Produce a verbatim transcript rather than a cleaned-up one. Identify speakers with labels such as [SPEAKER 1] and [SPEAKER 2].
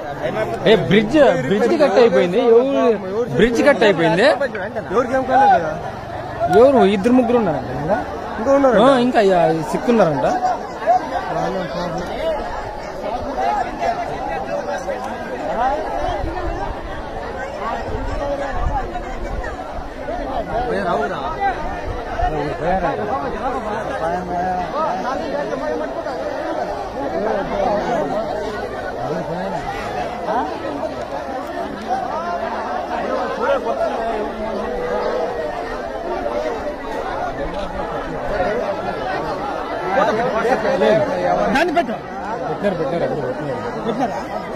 [SPEAKER 1] ఏ bridge bridge cut అయిపోయింది. Bridge cut అయిపోయింది. ఎవరు ఇద్దరు ముగ్గురు ఉన్నారంట. ఇంకా ఇంకా సిక్కున్నారంట. దాన్ని పెట్టారు పెట్టారు పెట్టారు పెట్టారా